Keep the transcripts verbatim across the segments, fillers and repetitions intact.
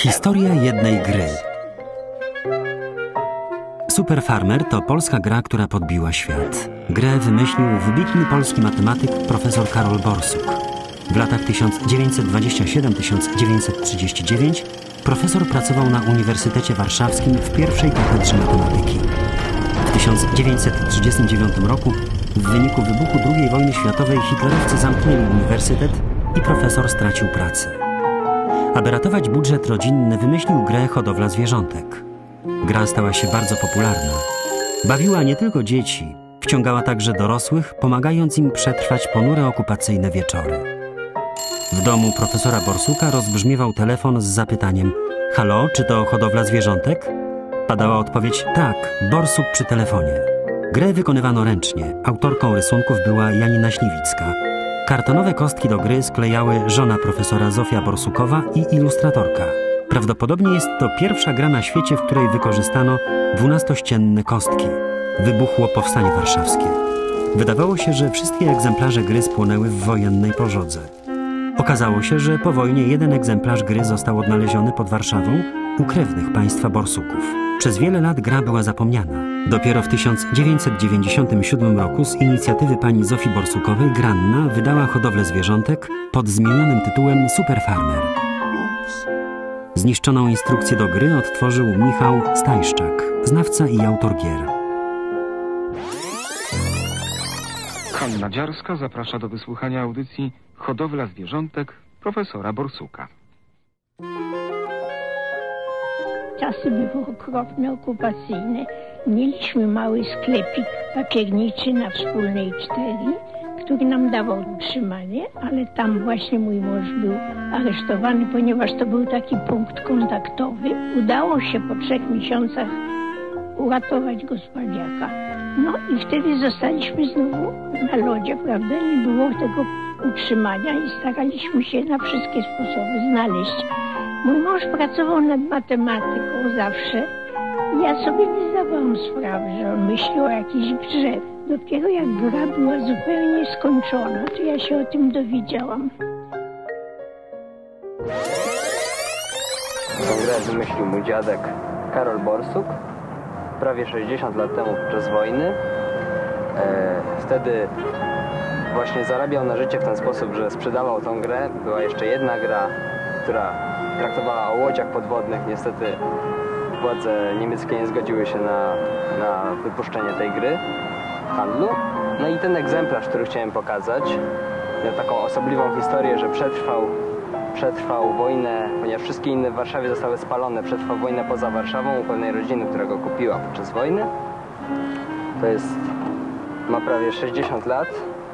Historia jednej gry. Super Farmer to polska gra, która podbiła świat. Grę wymyślił wybitny polski matematyk profesor Karol Borsuk. W latach tysiąc dziewięćset dwudziestym siódmym do tysiąc dziewięćset trzydziestego dziewiątego profesor pracował na Uniwersytecie Warszawskim w pierwszej katedrze matematyki. W tysiąc dziewięćset trzydziestym dziewiątym roku w wyniku wybuchu drugiej wojny światowej hitlerowcy zamknęli uniwersytet i profesor stracił pracę. Aby ratować budżet rodzinny, wymyślił grę Hodowla zwierzątek. Gra stała się bardzo popularna. Bawiła nie tylko dzieci, wciągała także dorosłych, pomagając im przetrwać ponure okupacyjne wieczory. W domu profesora Borsuka rozbrzmiewał telefon z zapytaniem: halo, czy to hodowla zwierzątek? Padała odpowiedź: tak, Borsuk przy telefonie. Grę wykonywano ręcznie. Autorką rysunków była Janina Śliwicka. Kartonowe kostki do gry sklejały żona profesora Zofia Borsukowa i ilustratorka. Prawdopodobnie jest to pierwsza gra na świecie, w której wykorzystano dwunastościenne kostki. Wybuchło Powstanie Warszawskie. Wydawało się, że wszystkie egzemplarze gry spłonęły w wojennej pożodze. Okazało się, że po wojnie jeden egzemplarz gry został odnaleziony pod Warszawą u krewnych państwa Borsuków. Przez wiele lat gra była zapomniana. Dopiero w tysiąc dziewięćset dziewięćdziesiątym siódmym roku z inicjatywy pani Zofii Borsukowej Granna wydała Hodowlę zwierzątek pod zmienionym tytułem Super Farmer. Zniszczoną instrukcję do gry odtworzył Michał Stajszczak, znawca i autor gier. Hanna Dziarska zaprasza do wysłuchania audycji Hodowla zwierzątek profesora Borsuka. Czasy były okropne, okupacyjne. Mieliśmy mały sklepik papierniczy na Wspólnej cztery, który nam dawał utrzymanie, ale tam właśnie mój mąż był aresztowany, ponieważ to był taki punkt kontaktowy. Udało się po trzech miesiącach uratować go z Pawliaka. No i wtedy zostaliśmy znowu na lodzie, prawda? Nie było tego utrzymania i staraliśmy się na wszystkie sposoby znaleźć. Mój mąż pracował nad matematyką zawsze. Ja sobie nie zdawałam sprawy, że on myśli o jakiejś grze. Dopiero jak gra była zupełnie skończona, to ja się o tym dowiedziałam. Tą grę wymyślił mój dziadek Karol Borsuk prawie sześćdziesiąt lat temu podczas wojny. E, wtedy właśnie zarabiał na życie w ten sposób, że sprzedawał tą grę. Była jeszcze jedna gra, która traktowała o łodziach podwodnych. Niestety władze niemieckie nie zgodziły się na, na wypuszczenie tej gry w handlu. No i ten egzemplarz, który chciałem pokazać, miał taką osobliwą historię, że przetrwał, przetrwał wojnę, ponieważ wszystkie inne w Warszawie zostały spalone. Przetrwał wojnę poza Warszawą u pewnej rodziny, która go kupiła podczas wojny. To jest, ma prawie sześćdziesiąt lat.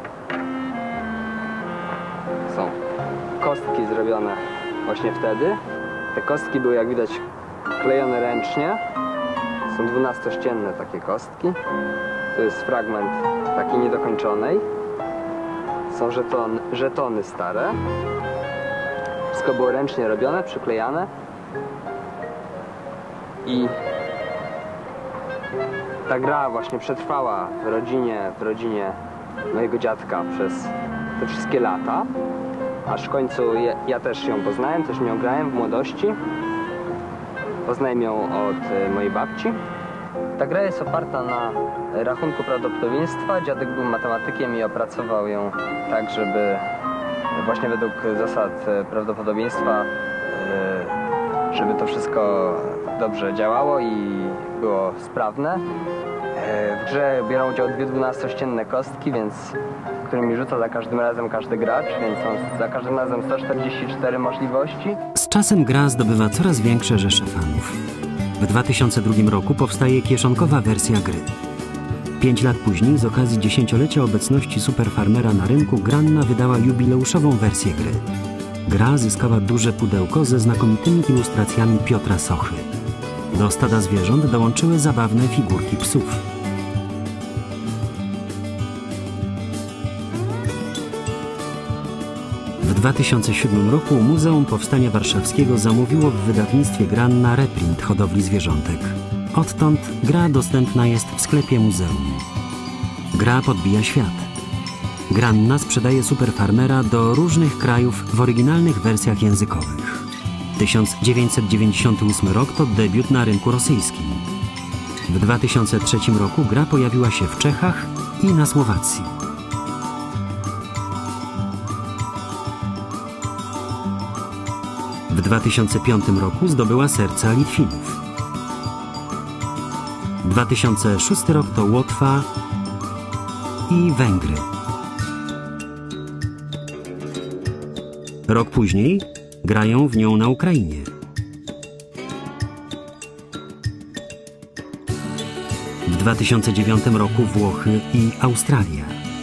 Są kostki zrobione właśnie wtedy. Te kostki były, jak widać, klejone ręcznie. Są dwunastościenne takie kostki. To jest fragment takiej niedokończonej. Są żeton, żetony stare. Wszystko było ręcznie robione, przyklejane. I ta gra właśnie przetrwała w rodzinie, w rodzinie mojego dziadka przez te wszystkie lata. Aż w końcu ja, ja też ją poznałem, też nią grałem w młodości. Poznałem ją od y, mojej babci. Ta gra jest oparta na rachunku prawdopodobieństwa. Dziadek był matematykiem i opracował ją tak, żeby właśnie według zasad prawdopodobieństwa, y, żeby to wszystko dobrze działało i było sprawne. Y, w grze biorą udział dwie dwunastościenne kostki, więc którymi rzuca za każdym razem każdy gracz, więc są za każdym razem sto czterdzieści cztery możliwości. Z czasem gra zdobywa coraz większe rzesze fanów. W dwa tysiące drugim roku powstaje kieszonkowa wersja gry. Pięć lat później, z okazji dziesięciolecia obecności Super Farmera na rynku, Granna wydała jubileuszową wersję gry. Gra zyskała duże pudełko ze znakomitymi ilustracjami Piotra Sochy. Do stada zwierząt dołączyły zabawne figurki psów. W dwa tysiące siódmym roku Muzeum Powstania Warszawskiego zamówiło w wydawnictwie Granna reprint Hodowli zwierzątek. Odtąd gra dostępna jest w sklepie muzeum. Gra podbija świat. Granna sprzedaje Super Farmera do różnych krajów w oryginalnych wersjach językowych. tysiąc dziewięćset dziewięćdziesiąty ósmy rok to debiut na rynku rosyjskim. W dwa tysiące trzecim roku gra pojawiła się w Czechach i na Słowacji. W dwa tysiące piątym roku zdobyła serca Litwinów. dwa tysiące szósty rok to Łotwa i Węgry. Rok później grają w nią na Ukrainie. W dwa tysiące dziewiątym roku Włochy i Australia.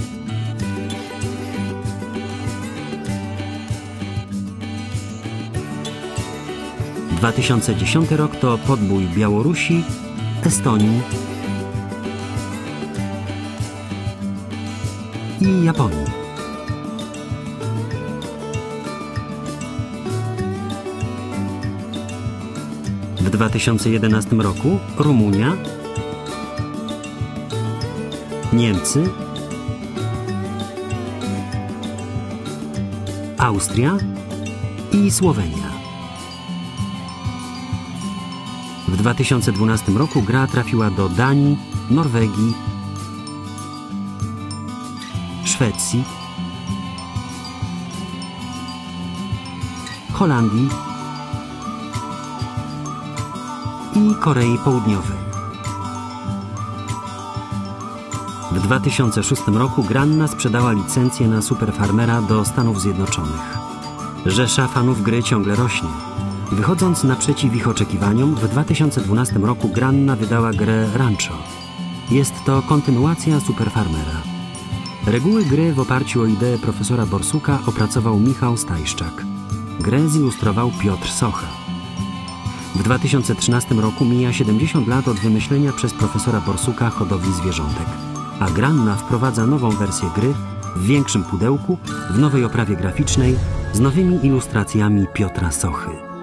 dwa tysiące dziesiąty rok to podbój Białorusi, Estonii i Japonii. W dwa tysiące jedenastym roku Rumunia, Niemcy, Austria i Słowenia. W dwa tysiące dwunastym roku gra trafiła do Danii, Norwegii, Szwecji, Holandii i Korei Południowej. W dwa tysiące szóstym roku Granna sprzedała licencję na Super Farmera do Stanów Zjednoczonych. Rzesza fanów gry ciągle rośnie. Wychodząc naprzeciw ich oczekiwaniom, w dwa tysiące dwunastym roku Granna wydała grę Rancho. Jest to kontynuacja Super Farmera. Reguły gry w oparciu o ideę profesora Borsuka opracował Michał Stajszczak. Grę zilustrował Piotr Socha. W dwa tysiące trzynastym roku mija siedemdziesiąt lat od wymyślenia przez profesora Borsuka hodowli zwierzątek, a Granna wprowadza nową wersję gry w większym pudełku, w nowej oprawie graficznej, z nowymi ilustracjami Piotra Sochy.